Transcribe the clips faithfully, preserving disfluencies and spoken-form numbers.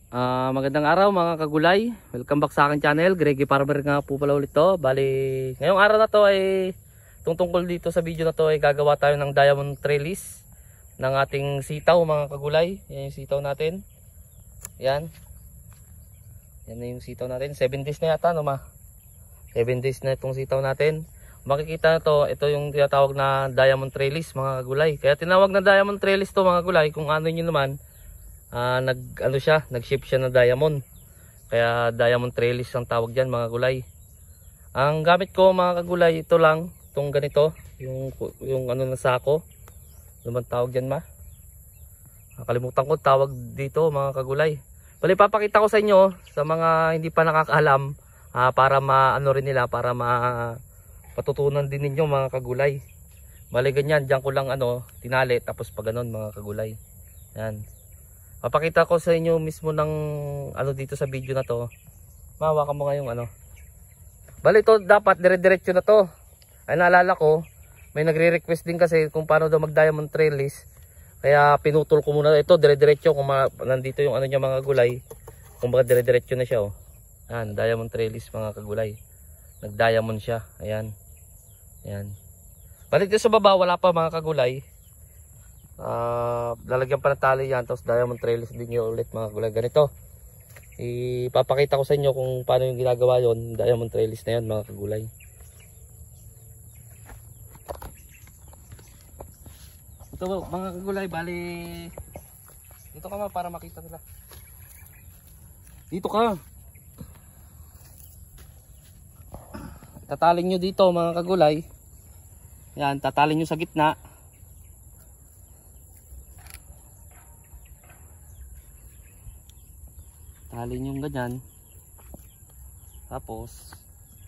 Uh, magandang araw mga kagulay. Welcome back sa akin channel. Greggy Farmer nga po pala ulit to. Bali, ngayong araw na to ay tungtungkol dito sa video na to ay gagawa tayo ng diamond trellis ng ating sitaw mga kagulay. Yan yung sitaw natin. Yan. Yan na yung sitaw natin. seven days na yata no ma. seven days na itong sitaw natin. Makikita na to, ito yung tinatawag na diamond trellis mga kagulay. Kaya tinawag na diamond trellis to mga kagulay kung ano nyo naman. Uh, nag ano siya, nag-ship siya na diamond. Kaya diamond trellis ang tawag diyan mga gulay. Ang gamit ko mga kagulay ito lang, itong ganito, yung yung ano na sako. Ano man tawag diyan ma? Nakalimutan ko tawag dito mga kagulay. Bali papakita ko sa inyo sa mga hindi pa nakakaalam uh, para maano rin nila, para ma patutunan din ninyo mga kagulay. Bali ganyan, diyan ko lang ano, tinali tapos pag ganon mga kagulay. Yan. Papakita ko sa inyo mismo ng ano dito sa video na to. Mahawakan mo nga yung ano. Bali ito dapat dire-diretso na to. Ay naalala ko, may nagre-request din kasi kung paano daw mag diamond trellis. Kaya pinutol ko muna ito dire-diretso kung nandito yung ano niya mga gulay. Kung baka dire-diretso na siya oh. Yan, diamond trellis mga kagulay. Nag-diamond siya. Ayan. Ayan. Bali dito sa baba wala pa mga kagulay. Uh, lalagyan pa ng tali yan, tapos diamond trellis din nyo ulit mga kagulay. Ganito ipapakita ko sa inyo kung paano yung ginagawa yon, diamond trellis na yan mga kagulay. Ito mga kagulay, bali dito ka ma para makita nila. Dito ka, tatalin nyo dito mga kagulay. Yan, tatalin nyo sa gitna. Halin yung ganyan. Tapos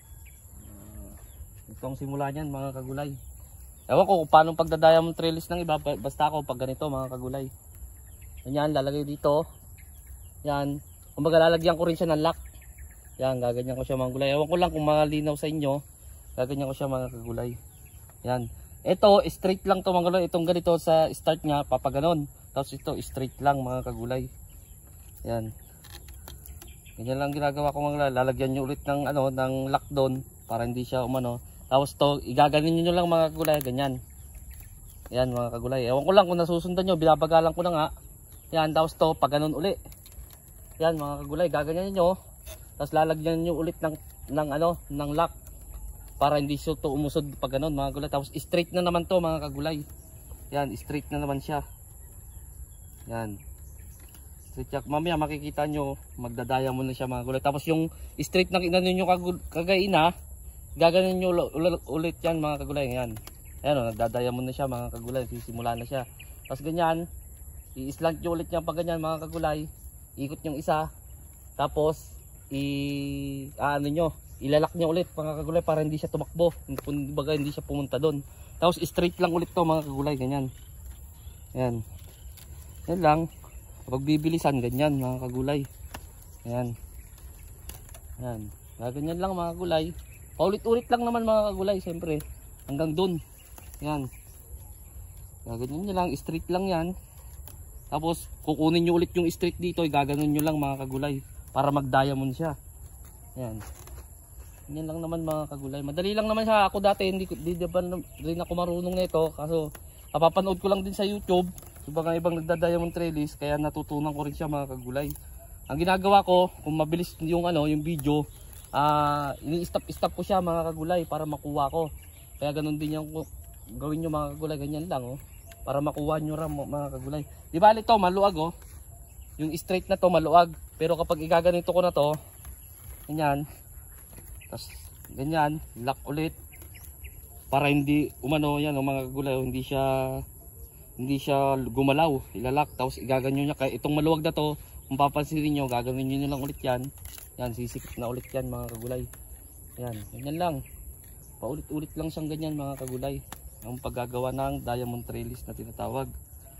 uh, itong simula niyan mga kagulay. Ewan ko kung paano pagda-diamond trellis ng iba, basta ako pag ganito mga kagulay. Ganyan, lalagay dito. Yan. Kumbaga lalagyan ko rin siya ng lock. Yan, gaganyan ko siya mga kagulay. Ewan ko lang kung malinaw sa inyo. Gaganyan ko siya mga kagulay. Yan. Ito, straight lang to mga kagulay. Itong ganito sa start niya, papaganon. Tapos ito, straight lang mga kagulay. Yan. Ganyan lang ginagawa ko mga lalagyan nyo ulit ng ano ng lock doon para hindi siya umano. Tapos to igaganin niyo lang mga kagulay ganyan. Yan mga kagulay. Ewan ko lang kung nasusundan niyo, binabagalan ko na nga. Yan, tapos to pag ganun uli. Yan mga kagulay, gaganyan niyo. Tapos lalagyan niyo ulit ng ng ano ng lock para hindi siya to umusod pag ganun mga kagulay. Tapos straight na naman to mga kagulay. Yan, straight na naman siya. Yan. Mamaya makikita nyo magdadiamond na siya mga gulay. Tapos yung straight na kinano nyo kagaina, gaganin nyo ulit yan mga kagulay. Yan. Ayan o, nagdadiamond na siya mga kagulay. Sisimula na siya. Tapos ganyan, i-slant nyo ulit yan pag ganyan mga kagulay. Ikot yung isa. Tapos, i ano nyo, ilalak nyo ulit mga kagulay para hindi siya tumakbo. Kumbaga hindi siya pumunta doon. Tapos straight lang ulit to mga kagulay. Ganyan. Ayan. Yan lang. Kapag bibilisan, ganyan mga kagulay. Ayan. Ayan. Ganyan lang mga kagulay. Paulit-ulit lang naman mga kagulay, siyempre. Hanggang dun. Ayan. Ganyan nyo lang, straight lang yan. Tapos, kukunin nyo ulit yung straight dito, gaganon nyo lang mga kagulay. Para mag-diamond siya. Ayan. Ganyan lang naman mga kagulay. Madali lang naman siya. Ako dati, hindi, hindi ba rin ako marunong na ito. Kaso, kapapanood ko lang din sa YouTube. Iba nga ibang nagda-diamond trellis, kaya natutunan ko rin siya mga kagulay. Ang ginagawa ko, kung mabilis yung ano, yung video, uh, ini-stop-stop ko siya mga kagulay para makuha ko. Kaya ganun din yung gawin nyo mga kagulay, ganyan lang oh, para makuha nyo rin mga kagulay. Di bali to, maluag oh. Yung straight na to maluag, pero kapag igaganito ko na to, ganyan. Tapos ganyan, lock ulit para hindi umano yan oh, mga kagulay, oh, hindi siya hindi siya gumalaw, ilalak, tapos igaganyo niya. Kaya itong maluwag na to, kung papansinin nyo, gagawin nyo lang ulit yan. Yan, sisikip na ulit yan mga kagulay. Yan, ganyan lang. Paulit-ulit lang siyang ganyan mga kagulay. Ang paggagawa ng diamond trellis na tinatawag.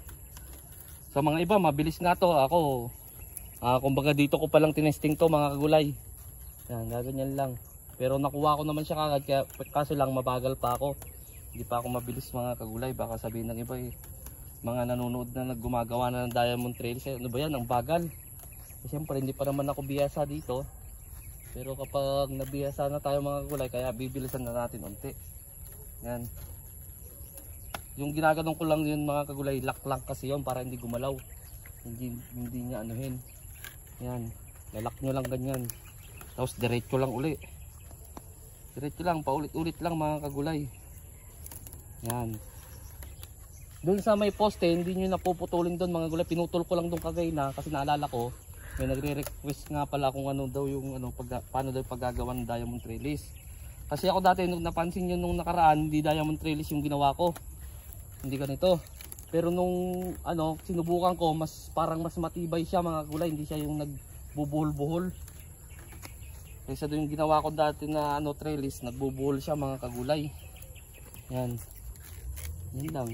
Sa mga iba, mabilis nga to. Ako, uh, kumbaga dito ko palang tinesting to mga kagulay. Yan, gaganyan lang. Pero nakuha ko naman siya kagad, kaya kaso lang mabagal pa ako. Hindi pa ako mabilis mga kagulay. Baka sabihin ng iba eh, mga nanonood na naggumagawa na ng diamond trellis, ano ba yan, ang bagal. Eh, siyempre hindi pa naman ako biyasa dito. Pero kapag nabiyasa na tayo mga kagulay, kaya bibilisan na natin unti. Yan. Yung ginaganon ko lang yun mga kagulay, lock lang kasi yun para hindi gumalaw. Hindi, hindi niya anuhin. Yan. Lalak nyo lang ganyan. Tapos diretso lang uli. Diretso lang, paulit-ulit lang mga kagulay. Yan. Doon sa may poste, hindi nyo napuputulin doon mga gulay. Pinutol ko lang doon kagay na kasi naalala ko. May nagre-request nga pala kung ano daw yung ano, pag, paano daw paggagawa ng diamond trellis. Kasi ako dati nung napansin nyo nung nakaraan, hindi diamond trellis yung ginawa ko. Hindi ganito. Pero nung ano, sinubukan ko, mas parang mas matibay siya mga gulay. Hindi siya yung nagbubuhol-buhol. Kaysa doon yung ginawa ko dati na ano, trellis, nagbubuhol siya mga kagulay. Yan. Yan lang.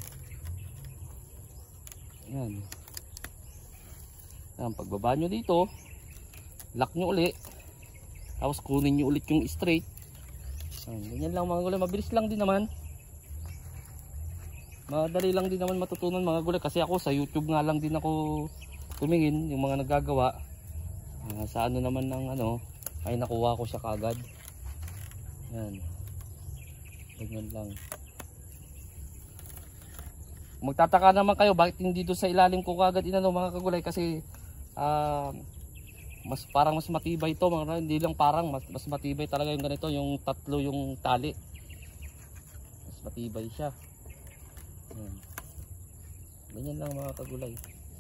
Yan. Yan, pagbaba nyo dito, lock nyo uli. Tapos kunin nyo ulit yung straight. Yan, ganyan lang mga gulay. Mabilis lang din naman. Madali lang din naman matutunan mga gulay. Kasi ako sa YouTube nga lang din ako tumingin yung mga nagagawa. Uh, sa ano naman ng ano, ay nakuha ko siya kaagad. Yan. Ganyan lang. Magtataka naman kayo bakit hindi doon sa ilalim ko kaagad inano mga kagulay kasi uh, mas parang mas matibay ito mga, hindi lang parang mas, mas matibay talaga yung ganito, yung tatlo yung tali. Mas matibay siya. Yan. Ganyan lang mga kagulay.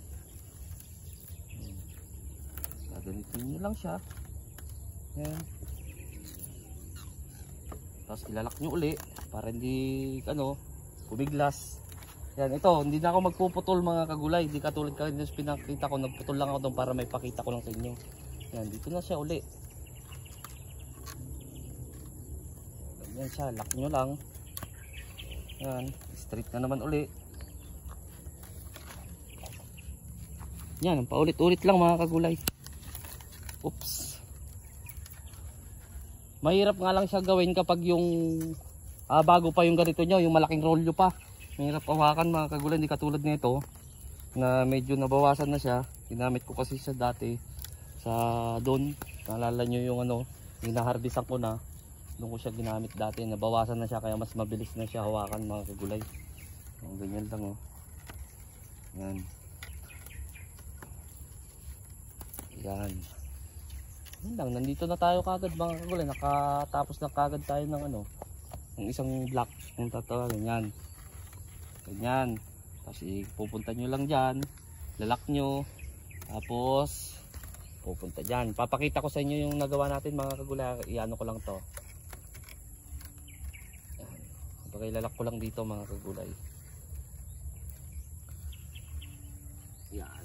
Gagamitin nyo lang siya. Yan. Tapos ilalak nyo uli para hindi ano, kumiglas. Yan, ito, hindi na ako magpuputol mga kagulay. Hindi katulad ka rin pinakita ko, nagputol lang ako doon para may pakita ko lang sa inyo. Yan, dito na siya uli. Yan siya, lock nyo lang. Yan, straight na naman uli. Yan, paulit-ulit lang mga kagulay. Oops. Mahirap nga lang siya gawin kapag yung ah, bago pa yung ganito nyo, yung malaking rolyo pa. Mahirap hawakan mga kagulay, hindi katulad nito na medyo nabawasan na siya. Ginamit ko kasi siya dati sa doon. Naalala nyo yung ano, hinaharbisan ko na. Doon ko siya ginamit dati, nabawasan na siya kaya mas mabilis na siya hawakan mga kagulay. Ang ganyan lang oh. Yan. Yan. Yan lang, nandito na tayo kagad mga kagulay. Nakatapos na kagad tayo ng ano, ng isang block ng tatawagin. Yan. Ganyan. Tapos pupunta nyo lang dyan. Lalak nyo. Tapos pupunta dyan. Papakita ko sa inyo yung nagawa natin mga kagulay. Iano ko lang to. Lalak ko lang dito mga kagulay. Yan.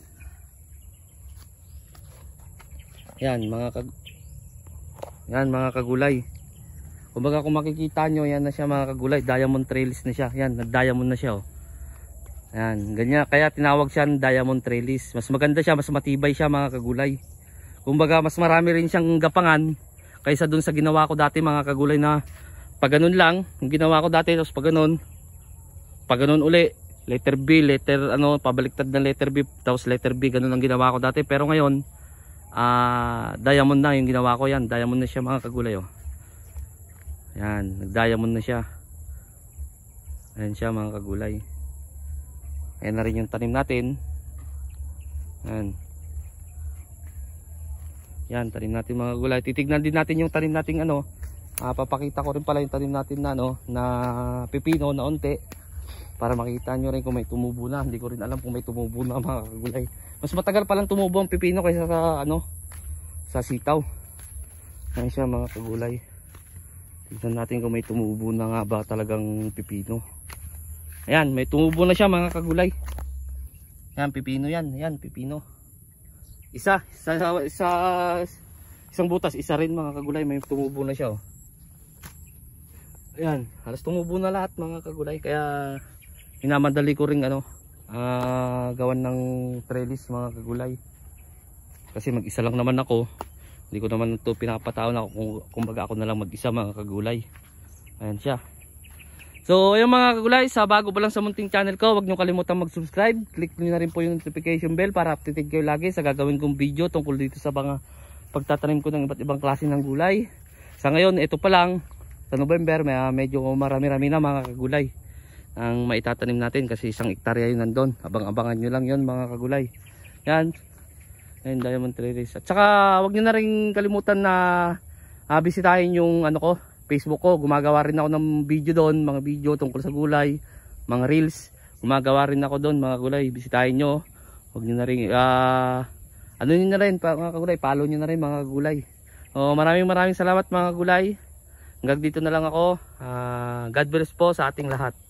Yan mga kag Yan mga kagulay. Kumbaga kung makikita nyo, yan na siya mga kagulay. Diamond trellis na siya. Yan, nag-diamond na siya oh. Yan, ganyan. Kaya tinawag siya diamond trellis. Mas maganda siya, mas matibay siya mga kagulay. Kumbaga mas marami rin siyang gapangan kaysa dun sa ginawa ko dati mga kagulay na pag ganun lang, yung ginawa ko dati, tapos pag ganun, pag ganun uli, letter B, letter ano, pabaliktad na letter B, tapos letter B, ganun ang ginawa ko dati. Pero ngayon, uh, diamond na yung ginawa ko yan. Diamond na siya mga kagulay oh. Yan, nag-diamond na siya. Ayan siya mga kagulay. Ayan na rin yung tanim natin. Ayan. Yan, tanim natin mga kagulay. Titignan din natin yung tanim natin ano. Uh, papakita ko rin pala yung tanim natin na, no, na pipino na unti. Para makita nyo rin kung may tumubo na. Hindi ko rin alam kung may tumubo na mga kagulay. Mas matagal palang tumubo ang pipino kaysa sa, ano, sa sitaw. Ayan siya mga kagulay. Tignan natin kung may tumubo na nga ba talagang pipino. Ayan, may tumubo na siya mga kagulay. Ayan, pipino yan. Ayan, pipino. Isa, isa, isa, isang butas, isa rin mga kagulay. May tumubo na siya oh. Ayan, halos tumubo na lahat mga kagulay. Kaya hinamadali ko rin ano, uh, gawan ng trellis mga kagulay. Kasi mag-isa lang naman ako. Hindi ko naman ito pinapataon ako kung kumbaga ako na lang mag-isa mga kagulay. Ayan siya. So ayun mga kagulay, sa bago pa lang sa munting channel ko, huwag nyo kalimutan mag-subscribe. Click nyo na rin po yung notification bell para updated kayo lagi sa gagawin kong video tungkol dito sa mga pagtatanim ko ng iba't ibang klase ng gulay. Sa ngayon, ito pa lang, sa November, may, medyo marami-rami na mga kagulay ang maitatanim natin kasi isang hektarya yun nandun. Abang-abangan nyo lang yun mga kagulay. Yan, ayun, diamond trellis. At saka huwag nyo na rin kalimutan na uh, bisitahin yung ano ko, Facebook ko. Gumagawa rin ako ng video doon, mga video tungkol sa gulay, mga reels. Gumagawa rin ako doon mga gulay, bisitahin nyo. Huwag nyo na rin, uh, ano nyo na rin mga kagulay, follow nyo na rin mga gulay. O, maraming maraming salamat mga gulay. Hanggang dito na lang ako. uh, God bless po sa ating lahat.